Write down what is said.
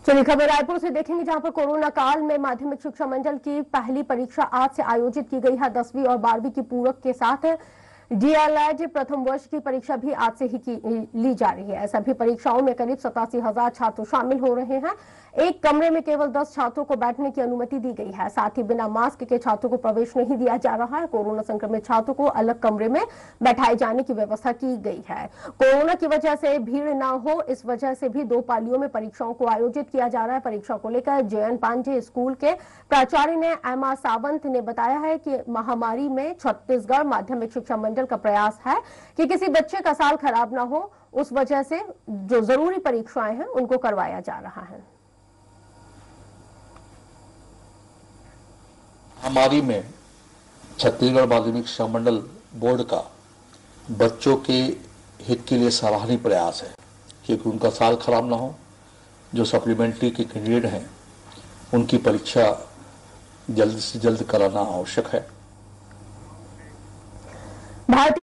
चलिए खबर रायपुर से देखेंगे, जहां पर कोरोना काल में माध्यमिक शिक्षा मंडल की पहली परीक्षा आज से आयोजित की गई है। 10वीं और 12वीं की पूरक के साथ डीएलएड प्रथम वर्ष की परीक्षा भी आज से ही ली जा रही है। सभी परीक्षाओं में करीब 87,000 छात्र शामिल हो रहे हैं। एक कमरे में केवल 10 छात्रों को बैठने की अनुमति दी गई है। साथ ही बिना मास्क के छात्रों को प्रवेश नहीं दिया जा रहा है। कोरोना संक्रमित छात्रों को अलग कमरे में बैठाए जाने की व्यवस्था की गई है। कोरोना की वजह से भीड़ न हो, इस वजह से भी 2 पालियों में परीक्षाओं को आयोजित किया जा रहा है। परीक्षा को लेकर JN पांडे स्कूल के प्राचार्य ने MR सावंत ने बताया है कि महामारी में छत्तीसगढ़ माध्यमिक शिक्षा मंडल का प्रयास है कि किसी बच्चे का साल खराब ना हो, उस वजह से जो जरूरी परीक्षाएं हैं उनको करवाया जा रहा है। महामारी में छत्तीसगढ़ माध्यमिक शिक्षा मंडल बोर्ड का बच्चों के हित के लिए सराहनीय प्रयास है, क्योंकि उनका साल खराब ना हो। जो सप्लीमेंट्री के कैंडिडेट हैं उनकी परीक्षा जल्द से जल्द कराना आवश्यक है।